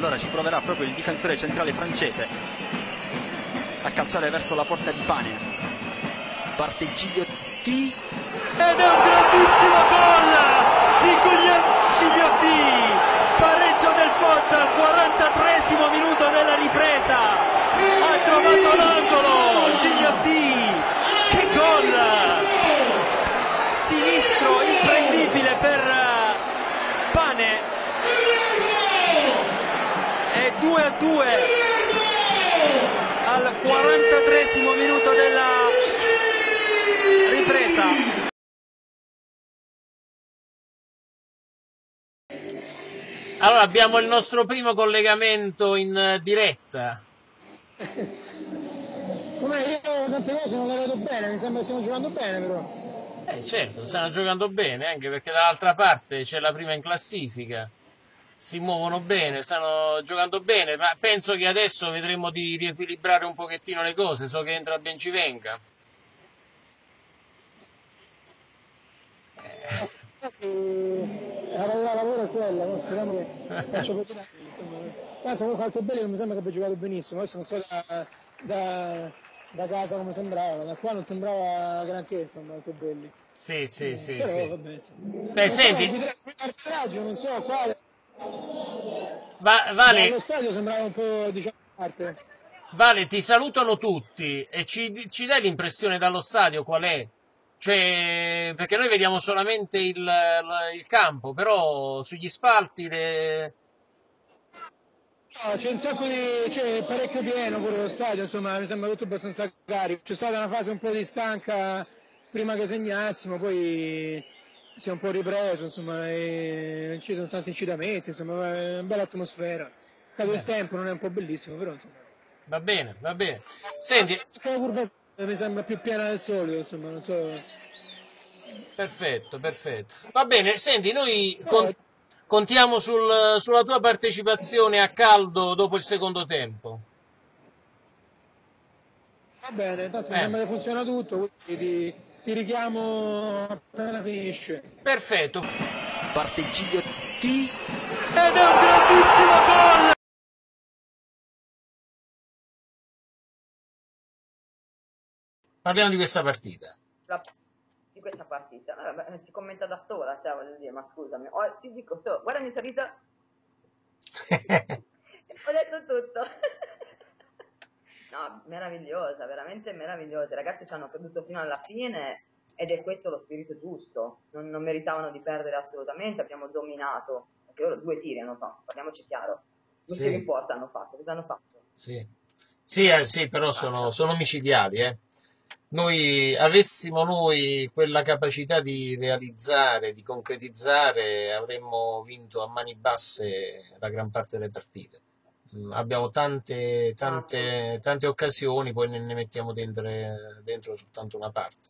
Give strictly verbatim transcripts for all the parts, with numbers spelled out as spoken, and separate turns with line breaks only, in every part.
allora ci proverà proprio il difensore centrale francese a calciare verso la porta di Pane. Parte Gigliotti ed è un grandissimo gol di Guglielmo Gigliotti, pareggio del Foggia al quarantatreesimo minuto della ripresa, ha trovato l'angolo Gigliotti, che gol sinistro imprendibile per Pane, è due a due al quarantatreesimo minuto della ripresa.
Allora abbiamo il nostro primo collegamento in diretta.
Come io tante cose non le vedo bene, mi sembra che stiamo giocando bene però.
Eh certo, stanno giocando bene, anche perché dall'altra parte c'è la prima in classifica. Si muovono bene, stanno giocando bene, ma penso che adesso vedremo di riequilibrare un pochettino le cose, so che entra Bencivenga.
Eh. La parola lavoro è quella, no? Speriamo che faccio vedere, insomma. Tanto quello fatto bene non mi sembra che abbia giocato benissimo, adesso non so da, da, da casa come sembrava, da qua non sembrava granché, insomma, molto belli.
Sì, sì,
eh,
sì,
però
sì.
vabbè.
Beh, senti,
arbitraggio, non so quale.
Va, Vale,
Allo stadio sembrava un po', diciamo, parte.
Vale, ti salutano tutti e ci, ci dai l'impressione dallo stadio qual è? Cioè, perché noi vediamo solamente il, il campo, però sugli spalti le...
No, c'è un sacco di, c'è parecchio pieno pure lo stadio, insomma, mi sembra tutto abbastanza carico. C'è stata una fase un po' di stanca prima che segnassimo, poi si è un po' ripreso, insomma, e ci sono tanti incitamenti, insomma, è una bella atmosfera. Cade il tempo, non è un po' bellissimo, però insomma.
Va bene, va bene. Senti,
la curva mi sembra più piena del solito, insomma, non so.
Perfetto, perfetto. Va bene, senti, noi con, contiamo sul, sulla tua partecipazione a caldo dopo il secondo tempo.
Va bene, tanto mi
Eh.
sembra che funziona tutto, quindi ti, ti richiamo appena finisce.
Perfetto.
Parte Gigliotti ed è un grandissimo gol!
Parliamo di questa partita.
La, di questa partita, eh, si commenta da sola, cioè voglio dire, ma scusami, oh, ti dico solo, guarda mi sorriso, ho detto tutto. No, meravigliosa, veramente meravigliosa, i ragazzi ci hanno creduto fino alla fine ed è questo lo spirito giusto, non, non meritavano di perdere assolutamente, abbiamo dominato, perché loro due tiri hanno fatto, parliamoci chiaro, due
Sì.
tiri in porta hanno fatto, cosa hanno fatto?
Sì, sì, eh, sì però sono, sono micidiali, eh. Noi avessimo noi quella capacità di realizzare, di concretizzare, avremmo vinto a mani basse la gran parte delle partite. Mm, Abbiamo tante, tante, tante occasioni, poi ne, ne mettiamo dentro, dentro soltanto una parte.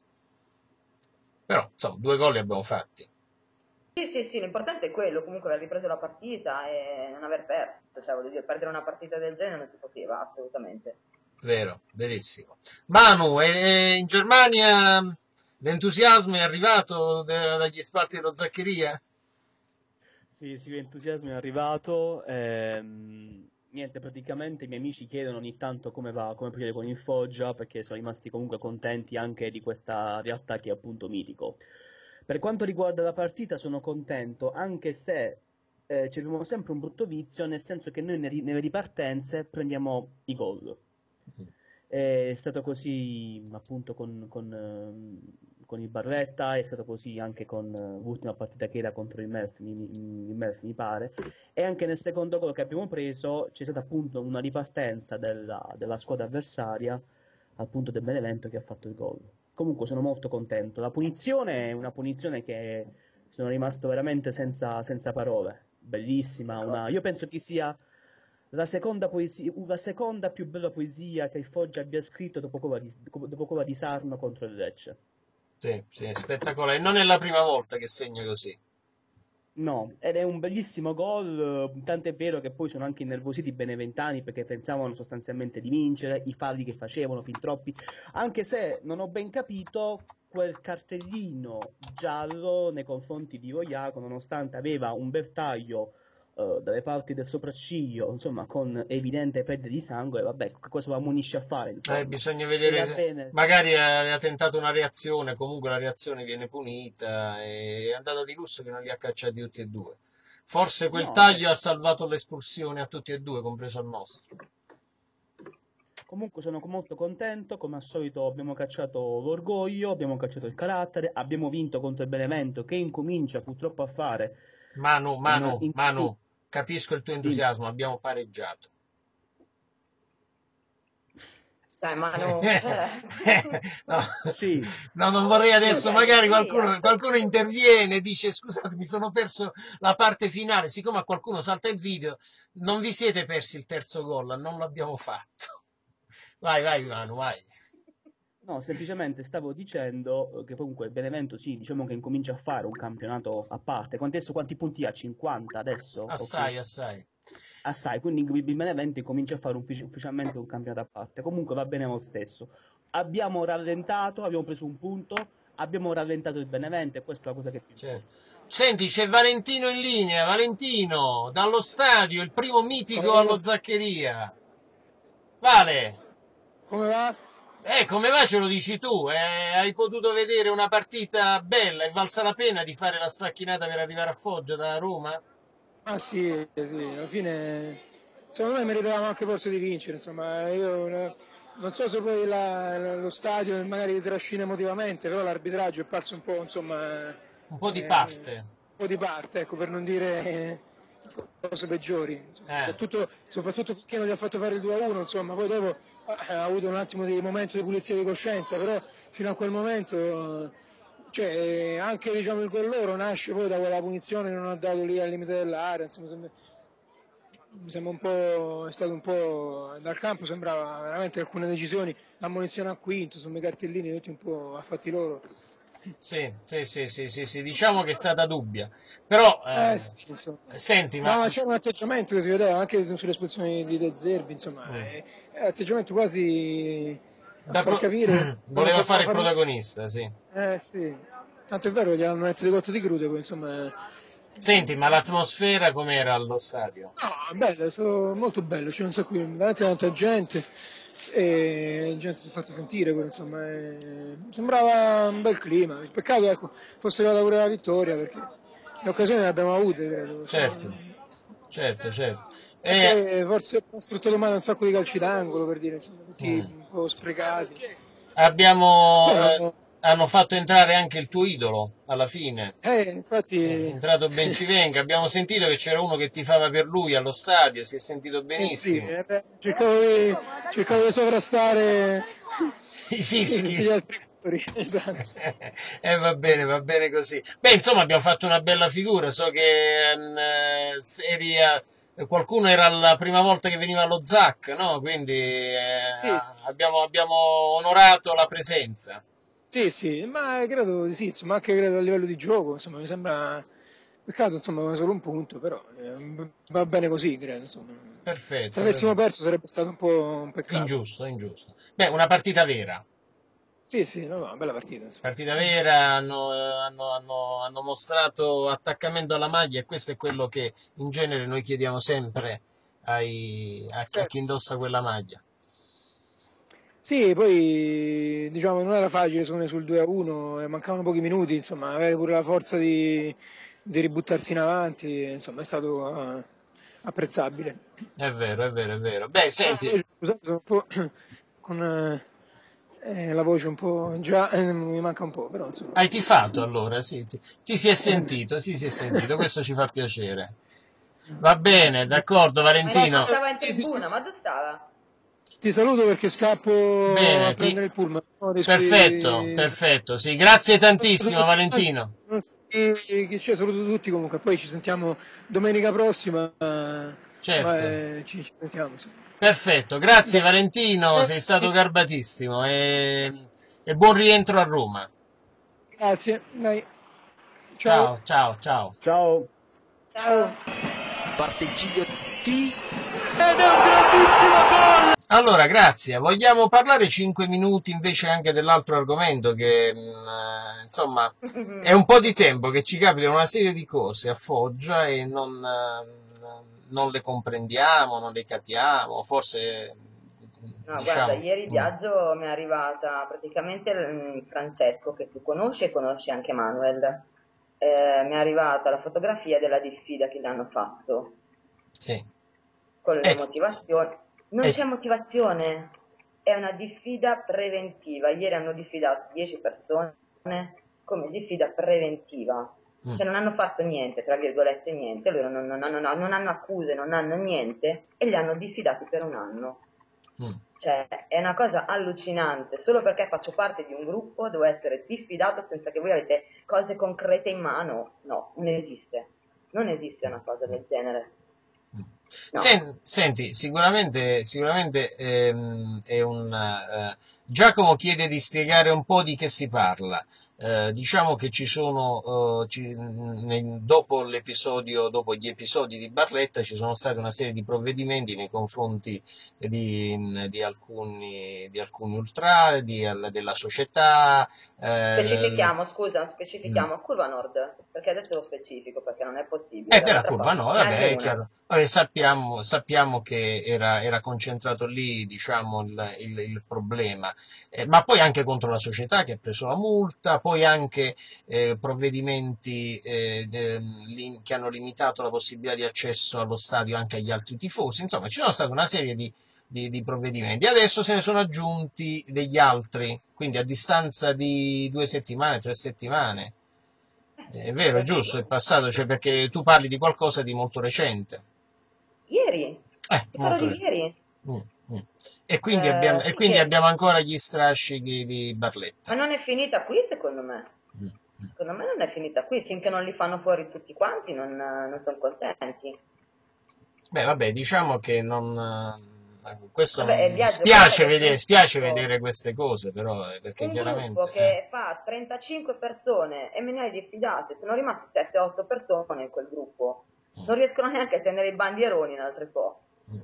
Però, insomma, due gol li abbiamo fatti.
Sì, sì, sì, l'importante è quello, comunque aver ripreso la partita e non aver perso, cioè voglio dire, perdere una partita del genere non si poteva, assolutamente.
Vero, verissimo. Manu, e in Germania l'entusiasmo è arrivato dagli spalti dello Zaccheria?
Sì, sì, l'entusiasmo è arrivato. Ehm, niente, praticamente i miei amici chiedono ogni tanto come va, come procede con il Foggia, perché sono rimasti comunque contenti anche di questa realtà che è appunto Mitico. Per quanto riguarda la partita sono contento, anche se eh, ci abbiamo sempre un brutto vizio, nel senso che noi nelle, nelle ripartenze prendiamo i gol. È stato così appunto con, con, ehm, con il Barletta, è stato così anche con eh, l'ultima partita che era contro il Melf, mi, mi, il Melf, mi pare, e anche nel secondo gol che abbiamo preso c'è stata appunto una ripartenza della, della squadra avversaria, appunto del Benevento, che ha fatto il gol. Comunque sono molto contento. La punizione è una punizione che sono rimasto veramente senza, senza parole, bellissima. Una... Io penso che sia la seconda, poesia, la seconda più bella poesia che il Foggia abbia scritto dopo quella di, dopo quella di Sarno contro il Lecce.
Sì, sì, spettacolare. Non è la prima volta che segna così.
No, ed è un bellissimo gol, tant'è vero che poi sono anche innervositi i beneventani perché pensavano sostanzialmente di vincere, i falli che facevano fin troppi, anche se non ho ben capito quel cartellino giallo nei confronti di Voiaco, nonostante aveva un bersaglio uh, dalle parti del sopracciglio, insomma, con evidente perdita di sangue, vabbè, che cosa lo ammonisce a fare, insomma.
Eh, bisogna
E
vedere,
va
se-
bene.
magari aveva tentato una reazione, comunque la reazione viene punita, e è andata di lusso che non li ha cacciati tutti e due. Forse quel
No,
taglio ha salvato l'espulsione a tutti e due, compreso al nostro.
comunque sono molto contento, come al solito abbiamo cacciato l'orgoglio, abbiamo cacciato il carattere, abbiamo vinto contro il Benevento che incomincia purtroppo a fare
Manu,
un
Manu,
in-
Manu, capisco il tuo
in-
entusiasmo, abbiamo pareggiato.
Dai, Manu, eh.
No,
Sì.
no, non vorrei adesso,
Sì,
magari
sì,
qualcuno,
aspetta.
qualcuno interviene e dice scusate, mi sono perso la parte finale, siccome a qualcuno salta il video, non vi siete persi il terzo gol, non l'abbiamo fatto. Vai, vai Manu, vai.
No, semplicemente stavo dicendo eh, che comunque il Benevento sì, diciamo che incomincia a fare un campionato a parte. Quanti, adesso, quanti punti ha? cinquanta adesso? Ok.
Assai, assai.
Assai, quindi il Benevento comincia a fare uffici- ufficialmente un campionato a parte. Comunque va bene lo stesso. Abbiamo rallentato, abbiamo preso un punto, abbiamo rallentato il Benevento e questa è la cosa che più importa.
Certo. Senti, c'è Valentino in linea. Valentino, dallo stadio, il primo mitico allo Zaccheria. Vale,
Come va?
eh, come va ce lo dici tu? Eh, hai potuto vedere una partita bella? È valsa la pena di fare la sfacchinata per arrivare a Foggia da Roma?
Ah sì, sì, alla fine secondo me meritavamo anche forse di vincere, insomma, io eh, non so se poi la- la- lo stadio magari ti trascina emotivamente, però l'arbitraggio è parso un po', insomma,
Un po' di
eh,
parte.
un po' di parte, ecco, per non dire eh, cose peggiori.
Eh.
Soprattutto, soprattutto perché non gli ha fatto fare il due a uno, insomma, poi dopo eh, ha avuto un attimo di momento di pulizia di coscienza, però fino a quel momento, eh, cioè, eh, anche diciamo, il gol loro nasce poi da quella punizione che non ha dato lì al limite dell'area, insomma, sembra, mi sembra un po', è stato un po', dal campo sembrava veramente alcune decisioni, ammonizione a quinto, insomma i cartellini tutti un po' a fatti loro.
Sì, sì, sì, sì, sì, sì, diciamo che è stata dubbia. Però, eh,
Eh, sì, insomma.
senti,
No,
ma...
ma c'era un atteggiamento che si vedeva anche sulle espulsioni di De Zerbi, insomma,
Mm.
è, è un atteggiamento quasi a
da
far
pro-
capire.
voleva fare il
fare-
protagonista, sì.
Eh sì, tanto è vero che gli hanno detto di cotto di crude, poi, insomma.
Senti, ma l'atmosfera com'era allo stadio?
No, bello, è stato molto bello, c'è un sacco di veramente tanta gente e la gente si è fatta sentire, quello, insomma, e sembrava un bel clima. Il peccato ecco, fosse arrivata pure la vittoria perché le occasioni le abbiamo avute, credo.
Certo, certo, certo.
E
E
poi forse ha sfruttato male un sacco di calci d'angolo, per dire, insomma, tutti
Mm.
un po' sprecati.
abbiamo,
Però,
eh, hanno fatto entrare anche il tuo idolo alla fine.
eh,
È
infatti,
entrato Bencivenga, abbiamo sentito che c'era uno che tifava per lui allo stadio, si è sentito
eh sì,
benissimo.
eh, beh, cercavo, di, cercavo di sovrastare
I
gli
fischi.
altri giocatori, esatto.
E va bene, va bene così. Beh, insomma, abbiamo fatto una bella figura. So che ehm, eh, eri a- qualcuno era la prima volta che veniva allo Z A C, no? Quindi eh,
Sì, sì.
abbiamo, abbiamo onorato la presenza.
Sì, sì, ma credo di sì, insomma, anche credo a livello di gioco, insomma, mi sembra peccato, insomma, solo un punto, però eh, va bene così, credo, insomma.
Perfetto.
Se avessimo
perfetto.
perso sarebbe stato un po' un peccato.
Ingiusto, ingiusto. Beh, una partita vera.
Sì, sì, no, no, una bella partita. insomma.
Partita vera, hanno, hanno, hanno, hanno mostrato attaccamento alla maglia e questo è quello che in genere noi chiediamo sempre ai, a, a chi
Certo.
indossa quella maglia.
Sì, poi diciamo non era facile secondo me sul due a uno, e mancavano pochi minuti, insomma, avere pure la forza di, di ributtarsi in avanti, insomma, è stato eh, apprezzabile.
È vero, è vero, è vero. Beh, senti,
Ah, scusate, sono un po' con eh, eh, la voce un po' già eh, mi manca un po', però insomma.
hai tifato allora, sì, ti, ti si è sentito, sì, si è sentito, questo ci fa piacere. Va bene, d'accordo,
Ma lei
Valentino.
stava in tribuna, ma dove stava?
Ti saluto perché scappo
Bene,
a
ti-
prendere il pullman. No, dei
Perfetto,
suoi-
perfetto, sì, grazie tantissimo, Valentino.
E chi c'è, saluto tutti comunque, poi ci sentiamo domenica prossima.
Certo.
Ma, eh, ci, ci sentiamo. Sì.
Perfetto, grazie Valentino, sei stato garbatissimo e, e buon rientro a Roma.
Grazie, dai. Ciao.
Ciao, ciao, ciao.
Ciao.
Ciao.
Parte Giglio T ed è un grandissimo gol!
Allora, grazie. Vogliamo parlare cinque minuti invece anche dell'altro argomento che, mh, eh, insomma, è un po' di tempo che ci capitano una serie di cose a Foggia e non, eh, non le comprendiamo, non le capiamo, forse
No,
diciamo...
guarda, ieri il
mm,
viaggio mi è arrivata praticamente mm, Francesco, che tu conosci e conosci anche Manuel. Eh, mi è arrivata la fotografia della diffida che gli hanno fatto
sì.
con le
E,
motivazioni. Non
e-
c'è motivazione, è una diffida preventiva. Ieri hanno diffidato dieci persone come diffida preventiva.
mm,
Cioè non hanno fatto niente, tra virgolette niente, loro non, non hanno, non hanno accuse, non hanno niente e li hanno diffidati per un anno.
mm.
Cioè, è una cosa allucinante. Solo perché faccio parte di un gruppo devo essere diffidato senza che voi avete cose concrete in mano. No, non esiste. Non esiste una cosa del genere. No.
Sen- Senti, sicuramente, sicuramente ehm, è un, eh, Giacomo chiede di spiegare un po' di che si parla. Eh, diciamo che ci sono, eh, ci- nei- dopo l'episodio, dopo gli episodi di Barletta ci sono stati una serie di provvedimenti nei confronti di, di alcuni, di alcuni ultra, di- della società. eh,
Specifichiamo, scusa,
mm.
specifichiamo Curva Nord, perché adesso lo specifico, perché non è possibile.
E della
Dall'altra
curva
parte
no,
ce n'è
vabbè,
anche
è
una.
chiaro. Vabbè, sappiamo, sappiamo che era, era concentrato lì, diciamo, il, il- il problema. Eh, ma poi anche contro la società che ha preso la multa, poi anche eh, provvedimenti eh, de- lim- che hanno limitato la possibilità di accesso allo stadio anche agli altri tifosi. Insomma, ci sono state una serie di, di- di provvedimenti. Adesso se ne sono aggiunti degli altri, quindi a distanza di due settimane, tre settimane. È vero, è giusto, è passato, cioè perché tu parli di qualcosa di molto recente.
Ieri,
Eh,
ti parlo
molto
di
recente.
ieri.
Mm, mm. E quindi abbiamo,
Eh,
e
sì,
quindi
che...
abbiamo ancora gli strascichi di
Ma
Barletta.
non è finita qui, secondo me.
Mm, mm.
Secondo me non è finita qui, finché non li fanno fuori tutti quanti non, non sono contenti.
Beh, vabbè, diciamo che non, eh, questo
Vabbè, il
non-
viaggio,
spiace
pensa che
vedere,
un
spiace
gruppo,
vedere queste cose, però, eh, perché
un gruppo
chiaramente, eh,
che fa trentacinque persone e me ne hai diffidate, sono rimasti sette otto persone in quel gruppo,
mm,
non riescono neanche a tenere i bandieroni in altre po'.
mm.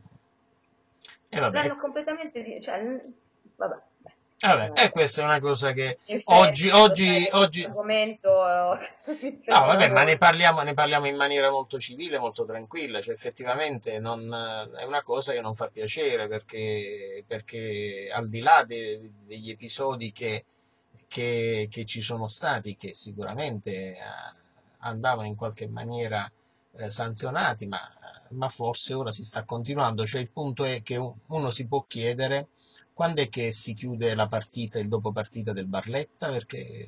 E vabbè,
L'hanno
ecco.
completamente, di- cioè, n- vabbè, beh,
Vabbè,
non
e
è-
questa è una cosa che oggi,
infetti, lo sai
oggi,
che questo
oggi,
argomento eh, mi
no,
ferma
vabbè, ma ne
molto.
parliamo, ne parliamo in maniera molto civile, molto tranquilla, cioè effettivamente non, è una cosa che non fa piacere perché, perché al di là de- degli episodi che, che, che ci sono stati, che sicuramente eh, andavano in qualche maniera eh, sanzionati, ma, ma forse ora si sta continuando, cioè il punto è che un- uno si può chiedere quando è che si chiude la partita, il dopo partita del Barletta, perché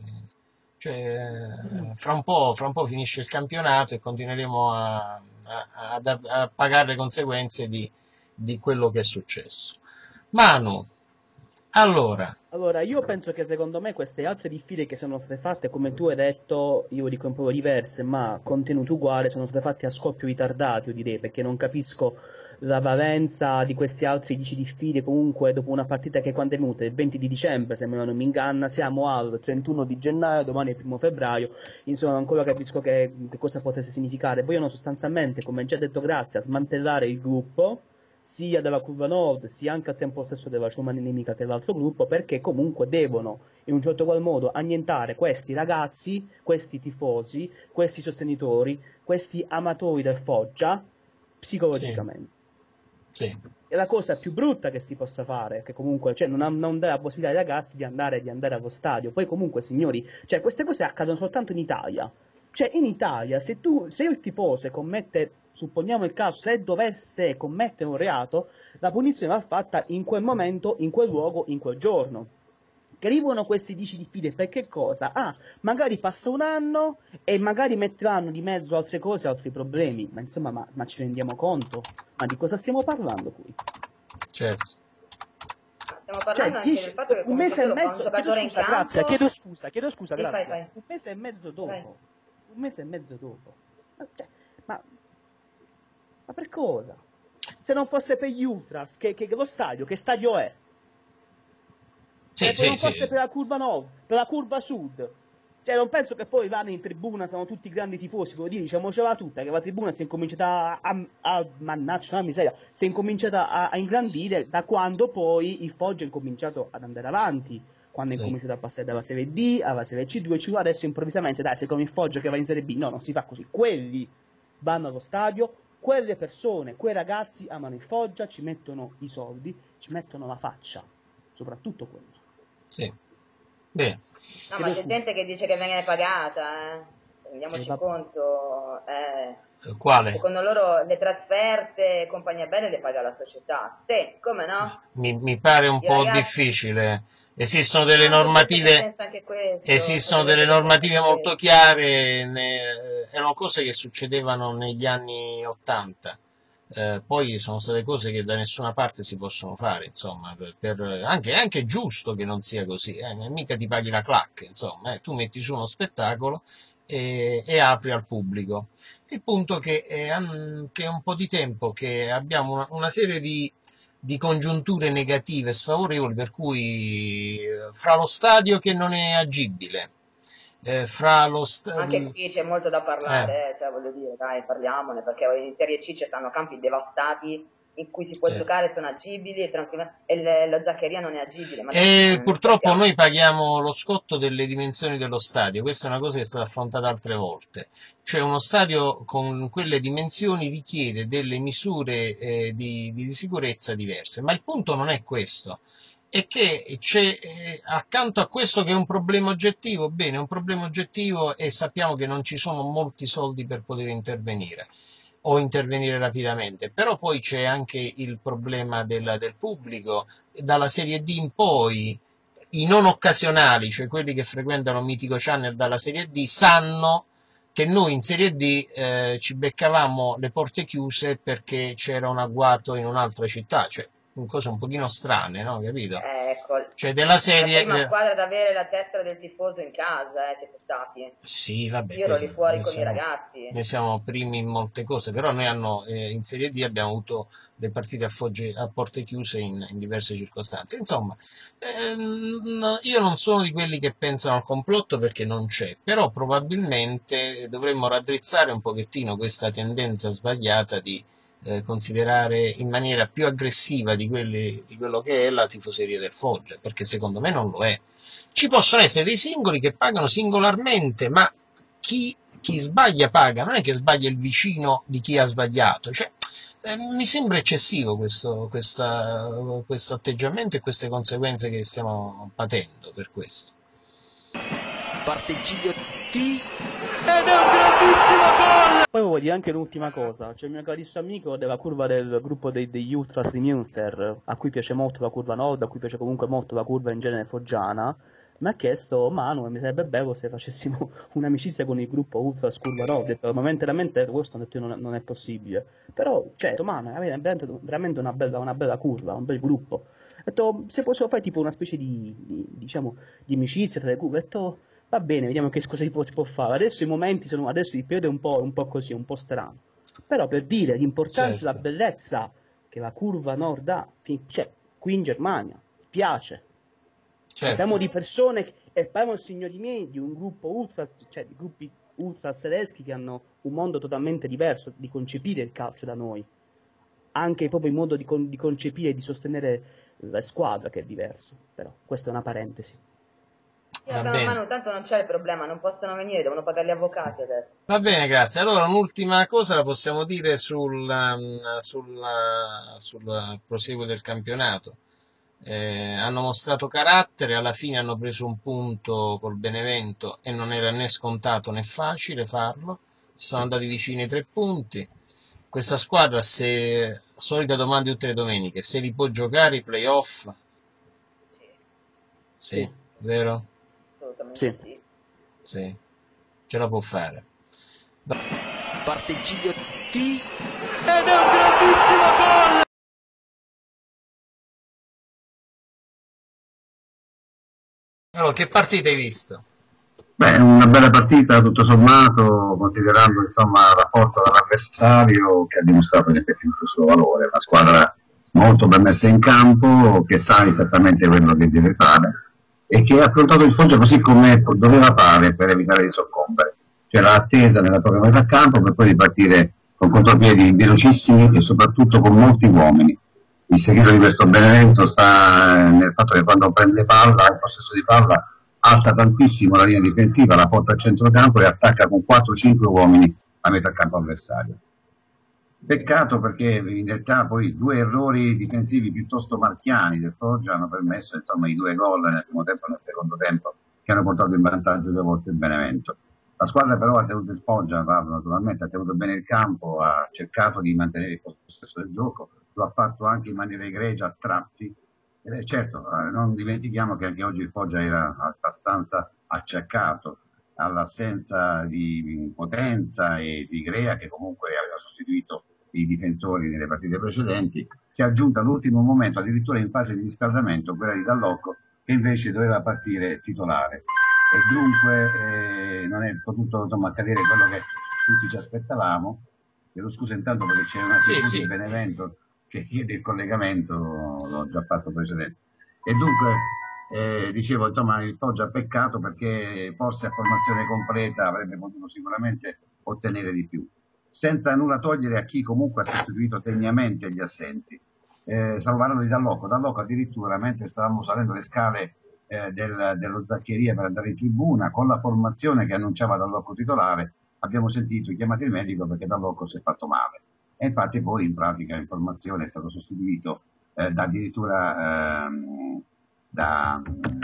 cioè, fra un po', fra un po' finisce il campionato e continueremo a, a- a- a pagare le conseguenze di, di quello che è successo. Manu, allora,
Allora, io penso che secondo me queste altre diffide che sono state fatte, come tu hai detto, io dico un po' diverse, ma contenuto uguale, sono state fatte a scoppio ritardato, io direi, perché non capisco la valenza di questi altri dieci diffide comunque dopo una partita che quando è venuta il venti di dicembre, se non mi inganna, siamo al trentuno di gennaio, domani è il primo febbraio, insomma non ancora capisco che, che cosa potesse significare. Vogliono sostanzialmente, come già detto Grazia, smantellare il gruppo, sia della curva nord sia anche al tempo stesso della Ciumani nemica che l'altro gruppo, perché comunque devono in un certo qual modo annientare questi ragazzi, questi tifosi, questi sostenitori, questi amatori del Foggia psicologicamente.
sì,
È la cosa più brutta che si possa fare, che comunque cioè, non, ha, non dà la possibilità ai ragazzi di andare, di andare allo stadio. Poi comunque signori, cioè, queste cose accadono soltanto in Italia. Cioè in Italia se tu se il tifoso commette, supponiamo il caso, se dovesse commettere un reato, la punizione va fatta in quel momento, in quel luogo, in quel giorno. Che arrivano questi dieci di fide per che cosa? Ah, magari passa un anno e magari metteranno di mezzo altre cose, altri problemi, ma insomma, ma, ma ci rendiamo conto? Ma di cosa stiamo parlando qui?
certo.
Stiamo parlando
Cioè,
anche
dieci,
del fatto che
un
comunque
mese e
solo fa un
mezzo, chiedo
giocatore in
scusa,
campo.
grazie, chiedo scusa, chiedo scusa,
Sì, fai,
grazie.
fai.
Un mese e mezzo dopo,
Vai.
un mese e mezzo dopo. Ma, cioè, ma, ma per cosa? Se non fosse per gli Ultras, che, che, che lo stadio, che stadio è?
Sì,
Se
sì,
non fosse
sì.
per la curva nord, per la curva sud, cioè non penso che poi vanno in tribuna, sono tutti grandi tifosi, voglio dire, diciamocela tutta, che la tribuna si è incominciata a, a, a mannaggia la miseria, si è incominciata a, a ingrandire da quando poi il Foggia è incominciato ad andare avanti, quando è
Sì.
incominciato a passare dalla Serie D alla Serie C due, C uno, adesso improvvisamente, dai, se come il Foggia che va in Serie B, no, non si fa così, quelli vanno allo stadio, quelle persone, quei ragazzi amano il Foggia, ci mettono i soldi, ci mettono la faccia, soprattutto quello.
Sì. Bene.
No, ma c'è gente che dice che viene pagata, eh. Rendiamoci
va-
conto, eh.
Quale?
Secondo loro le trasferte e compagnia bene le paga la società. Sì, come no?
Mi, mi pare un
I
po'
ragazzi-
difficile. Esistono delle
No, c'è gente che
normative,
pensa anche questo,
esistono
c'è
delle
gente che
normative
pensa
molto
questo.
chiare, ne- erano cose che succedevano negli anni ottanta. Eh, poi sono state cose che da nessuna parte si possono fare, insomma, per, per- anche, è anche giusto che non sia così, eh, mica ti paghi la clac, insomma, eh, tu metti su uno spettacolo e, e apri al pubblico. Il punto che è, an- che è un po' di tempo che abbiamo una, una serie di, di congiunture negative, sfavorevoli, per cui eh, fra lo stadio che non è agibile, eh, fra lo sta-
Anche qui c'è molto da parlare, eh, cioè voglio dire, dai, parliamone, perché in Serie C ci stanno campi devastati in cui si può
Certo.
giocare, sono agibili e, tranquilla- e le- la Zaccheria non è agibile. Ma
E
non-
purtroppo
non
noi paghiamo lo scotto delle dimensioni dello stadio, questa è una cosa che è stata affrontata altre volte, cioè uno stadio con quelle dimensioni richiede delle misure eh, di, di sicurezza diverse, ma il punto non è questo, è che c'è eh, accanto a questo che è un problema oggettivo, bene, è un problema oggettivo e sappiamo che non ci sono molti soldi per poter intervenire o intervenire rapidamente, però poi c'è anche il problema del, del pubblico, dalla Serie D in poi i non occasionali, cioè quelli che frequentano Mitico Channel dalla Serie D, sanno che noi in Serie D eh, ci beccavamo le porte chiuse perché c'era un agguato in un'altra città, cioè cose un pochino strane, no? Capito?
Eh, ecco,
Cioè della
la
serie...
prima
eh,
squadra ad avere la tessera del tifoso in casa, eh, siete stati.
Sì, vabbè,
Io ero
questo-
lì fuori
noi
con
siamo-
i ragazzi.
Noi siamo primi in molte cose, però noi hanno, eh, in Serie D abbiamo avuto le partite a, fogge- a porte chiuse in, in diverse circostanze. Insomma, ehm, io non sono di quelli che pensano al complotto perché non c'è, però probabilmente dovremmo raddrizzare un pochettino questa tendenza sbagliata di eh, considerare in maniera più aggressiva di, quelli, di quello che è la tifoseria del Foggia, perché secondo me non lo è. Ci possono essere dei singoli che pagano singolarmente, ma chi, chi sbaglia paga, non è che sbaglia il vicino di chi ha sbagliato. Cioè, eh, mi sembra eccessivo questo, questa, questo atteggiamento e queste conseguenze che stiamo patendo per questo.
Parte Giglio T ed è un grandissimo gol!
Poi voglio dire anche un'ultima cosa, c'è il mio carissimo amico della curva del gruppo dei, degli Ultras di Münster, a cui piace molto la curva nord, a cui piace comunque molto la curva in genere foggiana, mi ha chiesto, Manu, mi sarebbe bello se facessimo un'amicizia con il gruppo Ultras curva nord, ho detto, momentaneamente questo ho detto, non, è, non è possibile, però, certo, Manu, è veramente, veramente una, bella, una bella curva, un bel gruppo, ho detto, se possiamo fare tipo una specie di, di diciamo, di amicizia tra le curve, ho detto, va bene, vediamo che cosa si può, si può fare. Adesso i momenti sono, adesso il periodo è un po', un po' così, un po' strano. Però per dire l'importanza,
Certo.
la bellezza che la curva nord ha, cioè, qui in Germania, piace.
Certo.
Parliamo di persone, che- e parliamo, signori miei, di un gruppo ultra, cioè di gruppi ultras tedeschi che hanno un modo totalmente diverso di concepire il calcio da noi. Anche proprio il modo di, con- di concepire e di sostenere la squadra che è diverso. Però, questa è una parentesi.
Sì,
Va
vabbè,
bene.
Manu, tanto non c'è il problema, non possono venire, devono pagare gli avvocati adesso.
Va bene, grazie. Allora, un'ultima cosa la possiamo dire sul, um, sul, uh, sul proseguo del campionato. Eh, hanno mostrato carattere, alla fine hanno preso un punto col Benevento e non era né scontato né facile farlo, sono andati vicini ai tre punti. Questa squadra, se, solita domanda tutte le domeniche, se li può giocare i playoff? Sì,
Sì.
vero?
Assolutamente
Sì.
sì.
Sì, ce la può fare.
Parte Giglio T ed è un grandissimo gol!
Allora, che partita hai visto?
Beh, una bella partita tutto sommato, considerando insomma la forza dell'avversario che ha dimostrato in effetti il suo valore, una squadra molto ben messa in campo, che sa esattamente quello che deve fare e che ha affrontato il Foggia così come doveva fare per evitare di soccombere. C'era attesa nella propria metà campo per poi ripartire con contropiedi velocissimi e soprattutto con molti uomini. Il segreto di questo Benevento sta nel fatto che quando prende palla, in possesso di palla, alza tantissimo la linea difensiva, la porta a centrocampo e attacca con quattro cinque uomini a metà campo avversario. Peccato perché in realtà poi due errori difensivi piuttosto marchiani del Foggia hanno permesso insomma i due gol nel primo tempo e nel secondo tempo che hanno portato in vantaggio due volte il Benevento. La squadra però ha tenuto il Foggia, naturalmente ha tenuto bene il campo, ha cercato di mantenere il possesso del gioco, lo ha fatto anche in maniera egregia a tratti. Eh, certo, eh, non dimentichiamo che anche oggi il Foggia era abbastanza acciaccato all'assenza di potenza e di Grea che comunque aveva sostituito i difensori nelle partite precedenti, si è aggiunta all'ultimo momento, addirittura in fase di riscaldamento, quella di Dall'Occo, che invece doveva partire titolare. E dunque eh, non è potuto insomma, accadere quello che tutti ci aspettavamo. Chiedo scusa intanto perché c'è una
Sì,
tivù
sì.
di Benevento che chiede il collegamento, l'ho già fatto precedente. E dunque eh, dicevo, insomma, il Foggia ha peccato perché forse a formazione completa avrebbe potuto sicuramente ottenere di più, senza nulla togliere a chi comunque ha sostituito degnamente gli assenti. Eh, stavo parlando di Dall'Occo, Dall'Occo addirittura mentre stavamo salendo le scale eh, del, dello Zaccheria per andare in tribuna, con la formazione che annunciava Dall'Occo titolare, abbiamo sentito chiamare il medico perché Dall'Occo si è fatto male. E infatti poi in pratica in formazione è stato sostituito eh, da addirittura ehm, da,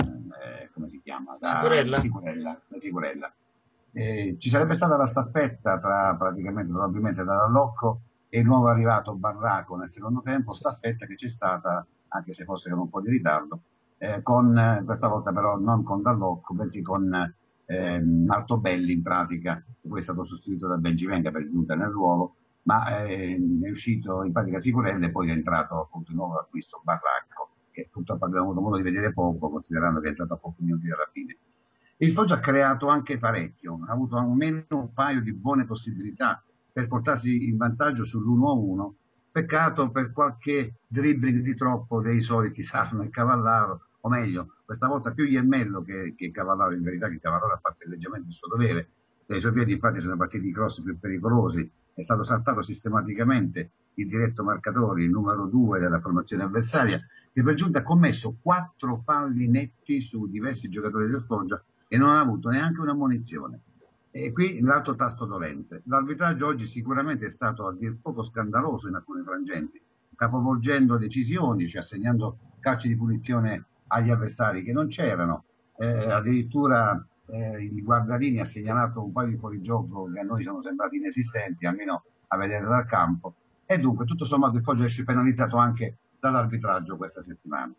eh, come si chiama? Da
Sicurella?
Sicurella. Da Sicurella. Eh, ci sarebbe stata la staffetta tra praticamente probabilmente da Dall'Occo e il nuovo arrivato Barraco nel secondo tempo, staffetta che c'è stata, anche se forse con un po' di ritardo, eh, con eh, questa volta però non con Dall'Occo, bensì con eh, Martobelli in pratica, che poi è stato sostituito da Bengivenga per giunta nel ruolo, ma eh, è uscito in pratica Sicurella e poi è entrato appunto il nuovo acquisto Barracco, che purtroppo abbiamo avuto modo di vedere poco, considerando che è entrato a pochi minuti dalla fine. Il Foggia ha creato anche parecchio, ha avuto almeno un paio di buone possibilità per portarsi in vantaggio sull'uno a uno. Peccato per qualche dribbling di troppo dei soliti Sarno e Cavallaro, o meglio, questa volta più Iemmello che, che Cavallaro, in verità che Cavallaro ha fatto leggermente il suo dovere. Dai suoi piedi infatti sono partiti i cross più pericolosi, è stato saltato sistematicamente il diretto marcatore, il numero due della formazione avversaria, che per giunta ha commesso quattro falli netti su diversi giocatori del Foggia e non ha avuto neanche una munizione. E qui l'altro tasto dolente. L'arbitraggio oggi sicuramente è stato a dir poco scandaloso in alcuni frangenti, capovolgendo decisioni, cioè assegnando calci di punizione agli avversari che non c'erano, eh, addirittura eh, il Guardalini ha segnalato un paio di fuorigioco che a noi sono sembrati inesistenti, almeno a vedere dal campo, e dunque tutto sommato il Foggia esce penalizzato anche dall'arbitraggio questa settimana.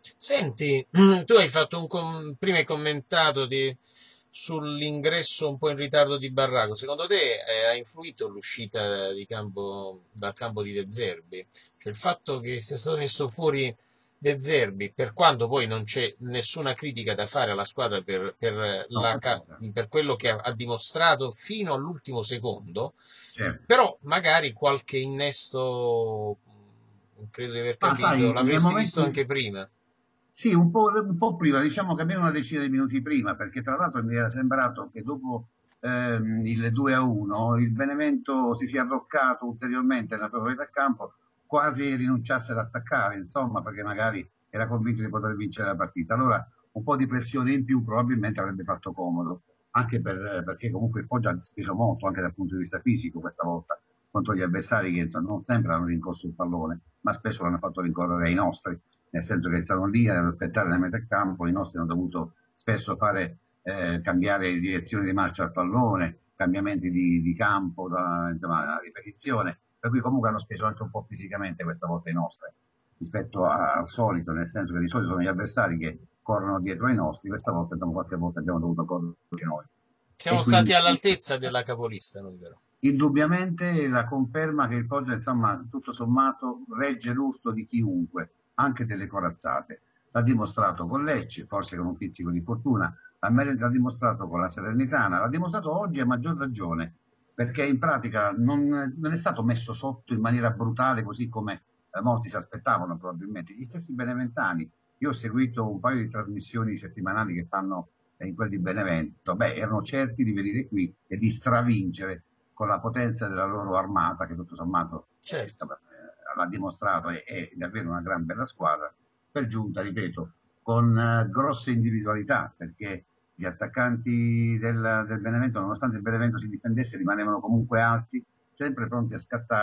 Senti, tu hai fatto un com- prima hai commentato di, sull'ingresso un po' in ritardo di Barraco. Secondo te eh, ha influito l'uscita di campo, dal campo di De Zerbi? Cioè il fatto che sia stato messo fuori De Zerbi, per quanto poi non c'è nessuna critica da fare alla squadra per, per, la, per quello che ha, ha dimostrato fino all'ultimo secondo,
certo.
Però magari qualche innesto, credo di aver
Ah,
capito,
sai,
l'avresti
momento...
visto anche prima.
Sì, un po', un po' prima, diciamo che almeno una decina di minuti prima, perché tra l'altro mi era sembrato che dopo ehm, il due a uno il Benevento si sia arroccato ulteriormente nella propria metà campo, quasi rinunciasse ad attaccare, insomma, perché magari era convinto di poter vincere la partita. Allora un po' di pressione in più probabilmente avrebbe fatto comodo, anche per, perché comunque il Foggia ha speso molto anche dal punto di vista fisico questa volta contro gli avversari che non sempre hanno rincorso il pallone, ma spesso l'hanno fatto rincorrere ai nostri, nel senso che stavano lì ad aspettare nel metà campo, i nostri hanno dovuto spesso fare eh, cambiare direzione di marcia al pallone, cambiamenti di, di campo, da, insomma, la ripetizione, per cui comunque hanno speso anche un po' fisicamente questa volta i nostri, rispetto a, al solito, nel senso che di solito sono gli avversari che corrono dietro ai nostri, questa volta insomma, qualche volta abbiamo dovuto correre noi.
Siamo
quindi,
stati all'altezza della capolista noi però.
Indubbiamente la conferma che il Foggia, insomma, tutto sommato regge l'urto di chiunque, anche delle corazzate. L'ha dimostrato con Lecce, forse con un pizzico di fortuna, l'ha dimostrato con la Salernitana, l'ha dimostrato oggi a maggior ragione, perché in pratica non, non è stato messo sotto in maniera brutale, così come eh, molti si aspettavano probabilmente. Gli stessi beneventani, io ho seguito un paio di trasmissioni settimanali che fanno eh, in quel di Benevento, beh, erano certi di venire qui e di stravincere con la potenza della loro armata, che tutto sommato certo. eh, l'ha dimostrato, è, è davvero una gran bella squadra, per giunta, ripeto, con eh, grosse individualità, perché gli attaccanti del, del Benevento, nonostante il Benevento si difendesse, rimanevano comunque alti, sempre pronti a scattare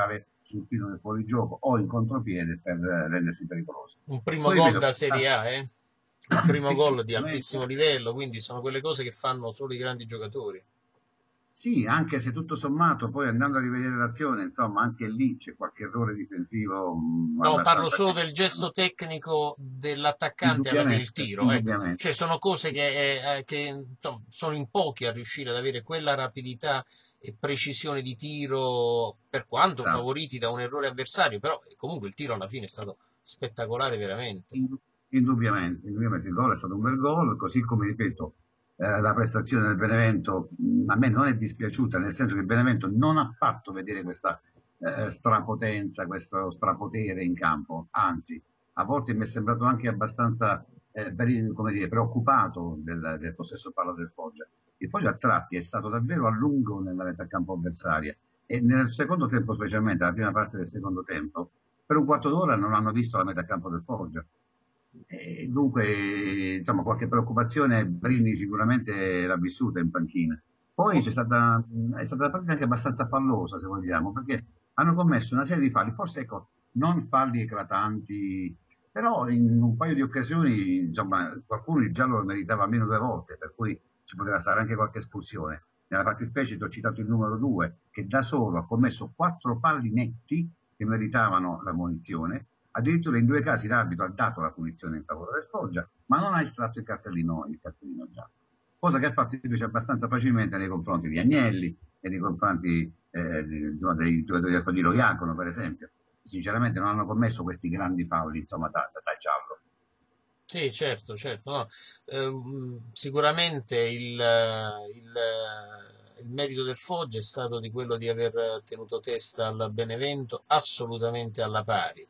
sul filo del fuorigioco o in contropiede per eh, rendersi pericolosi.
Un primo
Poi
gol
vedo
da
che-
Serie A, eh? Un primo
Sì,
gol di
sicuramente.
altissimo livello, quindi sono quelle cose che fanno solo i grandi giocatori.
Sì, anche se tutto sommato, poi andando a rivedere l'azione, insomma, anche lì c'è qualche errore difensivo mh,
No, parlo
abbastanza
solo del
critico.
gesto tecnico dell'attaccante alla fine del
Indubbiamente,
tiro, ecco.
indubbiamente.
Cioè sono cose che, eh, che, insomma, sono in pochi a riuscire ad avere quella rapidità e precisione di tiro, per quanto
Esatto.
favoriti da un errore avversario, però comunque il tiro alla fine è stato spettacolare veramente.
Indu- Indubbiamente, indubbiamente il gol è stato un bel gol, così come ripeto, eh, la prestazione del Benevento mh, a me non è dispiaciuta, nel senso che il Benevento non ha fatto vedere questa eh, strapotenza, questo strapotere in campo, anzi, a volte mi è sembrato anche abbastanza eh, per- come dire, preoccupato del, del possesso palla del Foggia. Il Foggia a tratti è stato davvero a lungo nella metà campo avversaria e nel secondo tempo, specialmente la prima parte del secondo tempo, per un quarto d'ora non hanno visto la metà campo del Foggia. E dunque, insomma, qualche preoccupazione Brini sicuramente l'ha vissuta in panchina. Poi c'è stata, è stata una partita anche abbastanza fallosa, se vogliamo, perché hanno commesso una serie di falli, forse ecco, non falli eclatanti, però in un paio di occasioni, insomma, qualcuno il giallo lo meritava almeno due volte, per cui ci poteva stare anche qualche espulsione. Nella fattispecie ti ho citato il numero due, che da solo ha commesso quattro falli netti che meritavano la munizione. Addirittura in due casi l'arbitro ha dato la punizione in favore del Foggia, ma non ha estratto il cartellino, il cartellino giallo. Cosa che ha fatto invece abbastanza facilmente nei confronti di Agnelli e nei confronti eh, di, insomma, dei giocatori del Foglio Iacono, per esempio. Sinceramente non hanno commesso questi grandi falli, insomma, da, da, da giallo.
Sì, certo, certo. No. Ehm, sicuramente il, il, il merito del Foggia è stato di quello di aver tenuto testa al Benevento assolutamente alla pari.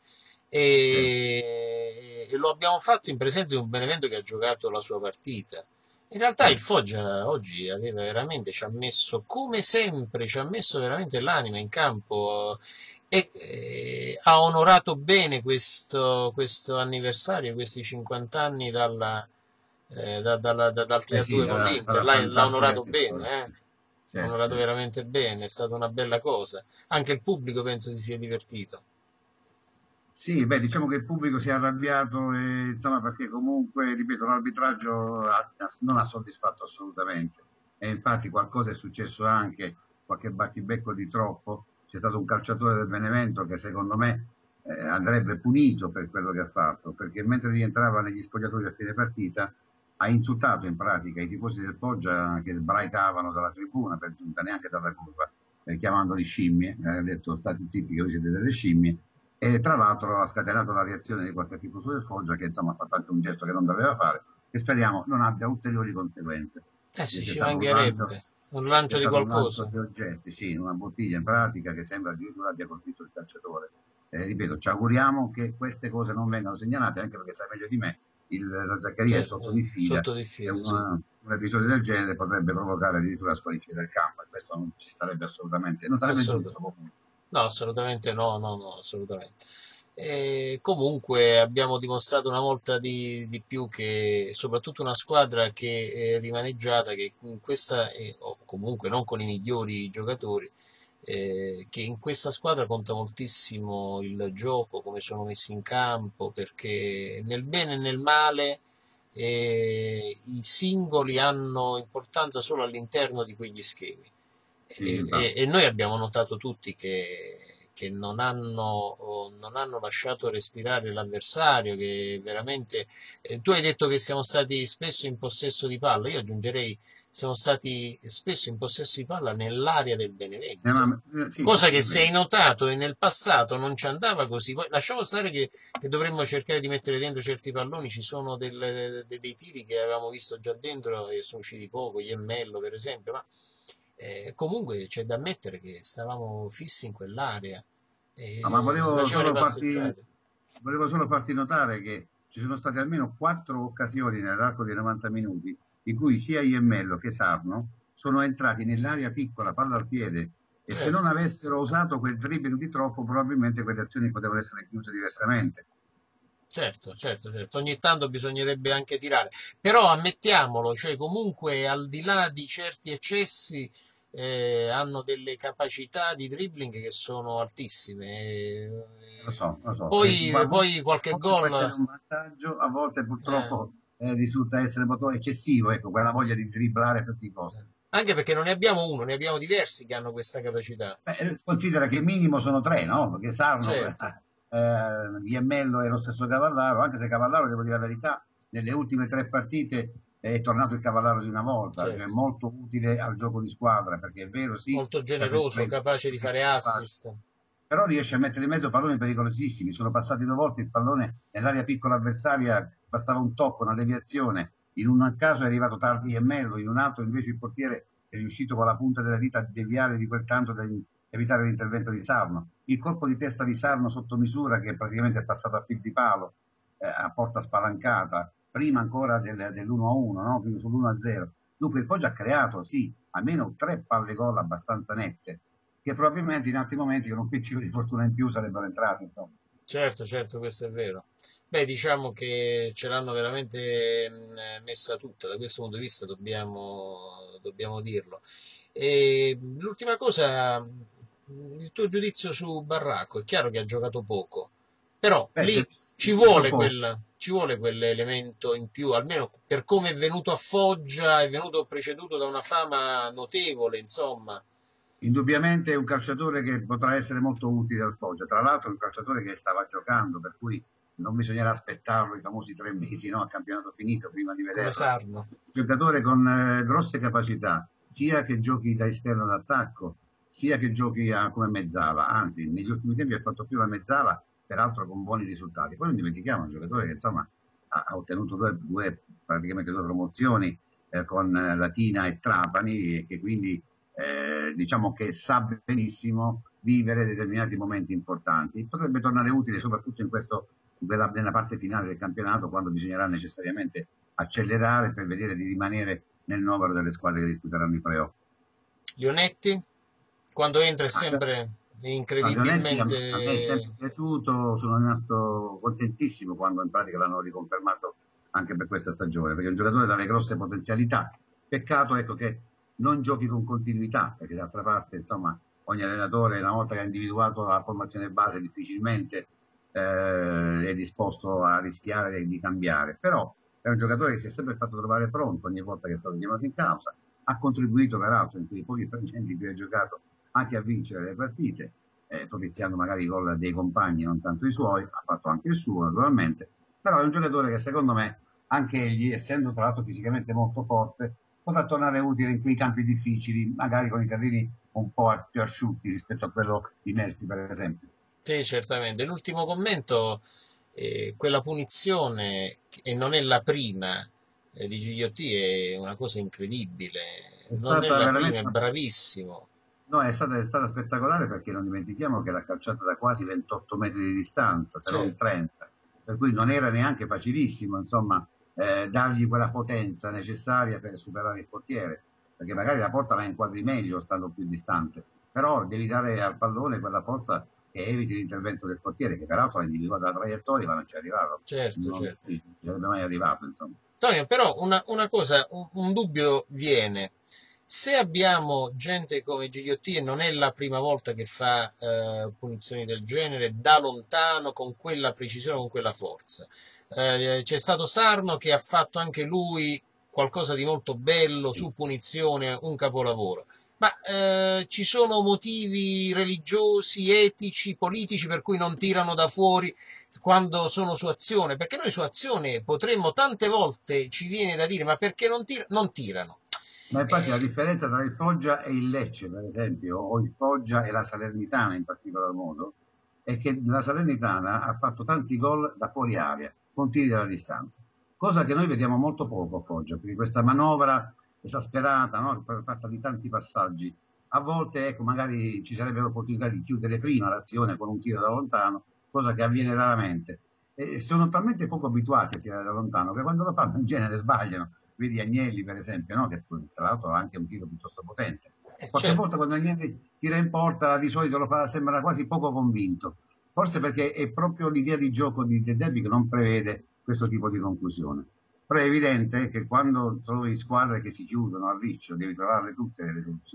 E, e lo abbiamo fatto in presenza di un Benevento che ha giocato la sua partita. In realtà il Foggia oggi aveva veramente, ci ha messo, come sempre, ci ha messo veramente l'anima in campo e eh, ha onorato bene questo, questo anniversario, questi cinquanta anni dalla, eh, da- dalla- da- dal
Eh sì,
tre a due con
era,
l'Inter.
era
L'ha, l'ha
fantastica
onorato
che storia.
bene, eh? L'ha
Certo,
onorato
certo.
veramente bene, è stata una bella cosa. Anche il pubblico penso si sia divertito.
Sì, beh, diciamo che il pubblico si è arrabbiato, e, insomma, perché comunque, ripeto, l'arbitraggio ha- non ha soddisfatto assolutamente. E infatti qualcosa è successo anche, qualche battibecco di troppo. C'è stato un calciatore del Benevento che secondo me eh, andrebbe punito per quello che ha fatto, perché mentre rientrava negli spogliatoi a fine partita ha insultato in pratica i tifosi del Foggia che sbraitavano dalla tribuna, per giunta neanche dalla curva, eh, chiamandoli scimmie, eh, ha detto state zitti che voi siete delle scimmie. E tra l'altro ha scatenato la reazione di qualche tifoso del Foggia che insomma ha fatto anche un gesto che non doveva fare e speriamo non abbia ulteriori conseguenze.
Eh sì,
C'è
ci
stato un lancio,
mancherebbe. Un lancio
c'è
di
stato un lancio
qualcosa.
di oggetti, sì, una bottiglia in pratica che sembra addirittura abbia colpito il calciatore. Eh, ripeto, ci auguriamo che queste cose non vengano segnalate, anche perché sai meglio di me, il, la Zaccaria è
Cioè,
sotto
eh,
diffida
sotto
e
diffida, sì.
una, un episodio del genere potrebbe provocare addirittura la squalifica del campo e questo non ci starebbe assolutamente, non sarebbe giusto
Assolutamente.
comunque.
No, assolutamente no, no, no, assolutamente. E comunque abbiamo dimostrato una volta di, di più che soprattutto una squadra che è rimaneggiata, che in questa, eh, o comunque non con i migliori giocatori, eh, che in questa squadra conta moltissimo il gioco, come sono messi in campo, perché nel bene e nel male eh, i singoli hanno importanza solo all'interno di quegli schemi.
Sì,
E, e-
infatti.
e noi abbiamo notato tutti che, che non hanno, oh, non hanno lasciato respirare l'avversario, che veramente... eh, tu hai detto che siamo stati spesso in possesso di palla, io aggiungerei siamo stati spesso in possesso di palla nell'area del
Eh,
Benevento,
ma, eh, sì,
cosa
questo
che
è
se hai
vero.
notato e nel passato non ci andava così. Poi, lasciamo stare che, che dovremmo cercare di mettere dentro certi palloni, ci sono delle- de- dei tiri che avevamo visto già dentro e sono usciti poco, Iemmello per esempio, ma eh, comunque c'è da ammettere che stavamo fissi in quell'area
No, ma
e si
volevo
facevano le
solo farti,
passeggiate.
volevo solo farti notare che ci sono state almeno quattro occasioni nell'arco dei novanta minuti in cui sia Iemmello che Sarno sono entrati nell'area piccola, palla al piede, e se
Certo,
non avessero usato quel dribbling di troppo, probabilmente quelle azioni potevano essere chiuse diversamente.
certo, certo, certo. Ogni tanto bisognerebbe anche tirare, però ammettiamolo, cioè comunque al di là di certi eccessi eh, hanno delle capacità di dribbling che sono altissime. Eh,
Lo so, lo so.
Poi,
Eh, ma a volte,
poi qualche
a volte può essere
gol.
un vantaggio, a volte
eh,
purtroppo eh, risulta essere molto eccessivo, ecco, quella voglia di dribblare a tutti i costi.
Anche perché non ne abbiamo uno, ne abbiamo diversi che hanno questa capacità.
Beh, considera che il minimo sono tre, no? Perché Sarno,
Certo.
eh, Iemmello e lo stesso Cavallaro, anche se Cavallaro, devo dire la verità, nelle ultime tre partite è tornato il Cavallaro di una volta,
Certo.
cioè molto utile al gioco di squadra, perché è vero, sì,
Molto generoso, capace di fare assist.
però riesce a mettere in mezzo palloni pericolosissimi. Sono passati due volte il pallone nell'area piccola avversaria, bastava un tocco, una deviazione, in un caso è arrivato tardi e mezzo, in un altro invece il portiere è riuscito con la punta della dita a deviare di quel tanto da evitare l'intervento di Sarno. Il colpo di testa di Sarno sotto misura, che praticamente è passato a fil di palo, eh, a porta spalancata, prima ancora del, dell'uno a uno, no? Quindi sull'uno a zero. Dunque il Foggia ha creato, sì, almeno tre palle gol abbastanza nette, che probabilmente in altri momenti con un piccolo di fortuna in più sarebbero entrati, insomma.
Certo, certo, questo è vero. Beh, diciamo che ce l'hanno veramente mh, messa tutta, da questo punto di vista dobbiamo, dobbiamo dirlo. E l'ultima cosa, mh, il tuo giudizio su Barracco, è chiaro che ha giocato poco, però
Beh,
lì
se-
ci vuole,
poco.
quel, ci vuole quell'elemento in più, almeno per come è venuto a Foggia, è venuto preceduto da una fama notevole, insomma.
Indubbiamente è un calciatore che potrà essere molto utile al Foggia, tra l'altro è un calciatore che stava giocando, per cui non bisognerà aspettarlo i famosi tre mesi, no, a campionato finito prima di
Come
vederlo.
Sarno.
Un giocatore con eh, grosse capacità, sia che giochi da esterno d'attacco, sia che giochi a, come mezzala, anzi negli ultimi tempi ha fatto più la mezzala, peraltro con buoni risultati. Poi non dimentichiamo un giocatore che insomma ha, ha ottenuto due, due, praticamente due promozioni eh, con eh, Latina e Trapani, e che quindi eh, diciamo che sa benissimo vivere determinati momenti importanti. Potrebbe tornare utile soprattutto in questo, nella, nella parte finale del campionato, quando bisognerà necessariamente accelerare per vedere di rimanere nel novero delle squadre che disputeranno i playoff.
Lionetti, quando entra è sempre
No,
incredibilmente...
Lionetti a, a me è sempre piaciuto, sono rimasto contentissimo quando in pratica l'hanno riconfermato anche per questa stagione, perché è un giocatore dalle grosse potenzialità. Peccato, ecco, che non giochi con continuità, perché d'altra parte, insomma, ogni allenatore, una volta che ha individuato la formazione base, difficilmente eh, è disposto a rischiare di cambiare. Però è un giocatore che si è sempre fatto trovare pronto ogni volta che è stato chiamato in causa, ha contribuito peraltro in quei pochi frangenti in cui ha giocato anche a vincere le partite, eh, propiziando magari i gol dei compagni, non tanto i suoi, ha fatto anche il suo naturalmente, però è un giocatore che secondo me, anche egli, essendo tra l'altro fisicamente molto forte, potrà tornare utile in quei campi difficili, magari con i terreni un po' più asciutti rispetto a quello di Melfi, per esempio.
Sì, certamente. L'ultimo commento, eh, quella punizione, e non è la prima eh, di Gigliotti, è una cosa incredibile.
È
Non è
stata
la
veramente
prima, è bravissimo.
No, è stata, è stata spettacolare, perché non dimentichiamo che l'ha calciata da quasi ventotto metri di distanza, se non
Certo.
trenta, per cui non era neanche facilissimo, insomma, eh, dargli quella potenza necessaria per superare il portiere, perché magari la porta la inquadri meglio stando più distante, però devi dare al pallone quella forza che eviti l'intervento del portiere, che peraltro ha individuato la traiettoria ma non ci è arrivato,
Certo,
non
certo.
ci sarebbe mai arrivato, insomma.
Antonio, però una, una cosa, un, un dubbio viene. Se abbiamo gente come Gigliotti, e non è la prima volta che fa eh, punizioni del genere, da lontano, con quella precisione, con quella forza. Eh, c'è stato Sarno che ha fatto anche lui qualcosa di molto bello su punizione, un capolavoro. Ma eh, ci sono motivi religiosi, etici, politici per cui non tirano da fuori quando sono su azione? Perché noi su azione potremmo tante volte, ci viene da dire, ma perché non, tir- non tirano?
Ma infatti
Eh,
la differenza tra il Foggia e il Lecce, per esempio, o il Foggia e la Salernitana in particolar modo, è che la Salernitana ha fatto tanti gol da fuori area, con tiri dalla distanza, cosa che noi vediamo molto poco a Foggia, quindi questa manovra esasperata, no? Fatta di tanti passaggi. A volte, ecco, magari ci sarebbe l'opportunità di chiudere prima l'azione con un tiro da lontano, cosa che avviene raramente. E sono talmente poco abituati a tirare da lontano che quando lo fanno in genere sbagliano. Vedi Agnelli, per esempio, no? Che tra l'altro ha anche un tiro piuttosto potente. Qualche
certo.
volta quando Agnelli tira in porta di solito lo fa, sembra quasi poco convinto, forse perché è proprio l'idea di gioco di De Zerbi che non prevede questo tipo di conclusione. Però è evidente che quando trovi squadre che si chiudono a riccio devi trovarle tutte le soluzioni.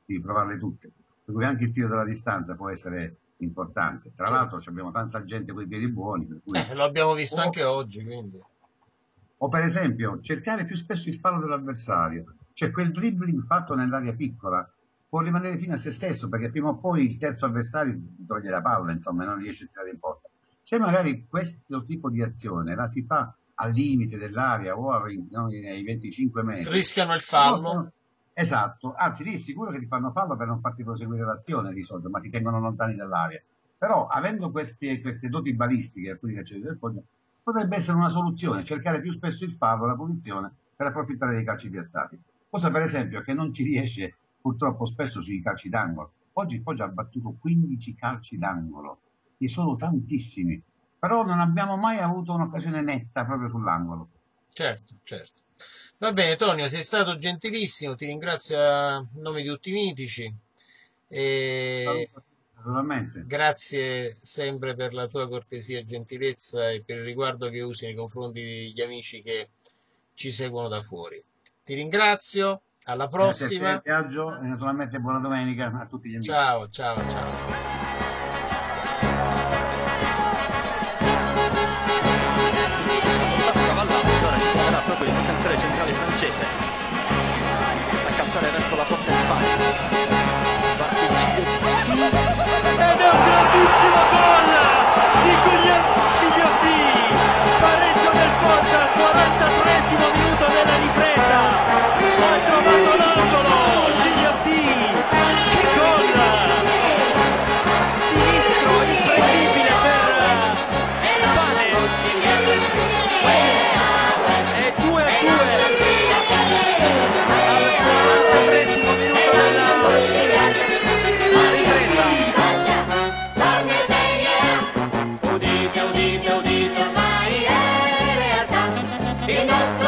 devi provarle tutte. Per cui anche il tiro dalla distanza può essere importante. Tra l'altro abbiamo tanta gente con i piedi buoni. Per cui...
Eh, lo abbiamo visto
o,
anche oggi, quindi.
O per esempio cercare più spesso il fallo dell'avversario, cioè quel dribbling fatto nell'area piccola può rimanere fino a se stesso, perché prima o poi il terzo avversario toglie la palla, insomma, e non riesce a tirare in porta. Se magari questo tipo di azione la si fa al limite dell'area o ai, no, ai venticinque metri,
rischiano il fallo.
Possono... Esatto, anzi lì è sicuro che ti fanno fallo per non farti proseguire l'azione di solito, ma ti tengono lontani dall'area. Però avendo queste, queste doti balistiche, alcuni calciatori del fondo, potrebbe essere una soluzione, cercare più spesso il fallo, la punizione, per approfittare dei calci piazzati. Cosa per esempio che non ci riesce purtroppo spesso sui calci d'angolo. Oggi il Foggia ha battuto quindici calci d'angolo, che sono tantissimi, però non abbiamo mai avuto un'occasione netta proprio sull'angolo.
Certo, certo. Va bene, Tonio, sei stato gentilissimo, ti ringrazio a nome di tutti i mitici. E...
Naturalmente.
Grazie sempre per la tua cortesia e gentilezza e per il riguardo che usi nei confronti degli amici che ci seguono da fuori. Ti ringrazio, alla prossima.
Grazie a te, Viaggio, e naturalmente buona domenica a tutti gli amici.
Ciao, ciao, ciao.
Proprio il difensore centrale francese a calciare verso la porta di Bari. Ed è un grandissimo gol di Guglielmo Gigliotti, pareggio del Foggia al quarantatreesimo minuto della ripresa, ha trovato l'angolo Gigliotti, che gol sinistro imprendibile per Pane. due a due al quarantatreesimo minuto della ripresa.
Udite, udite, udite, ormai è realtà il nostro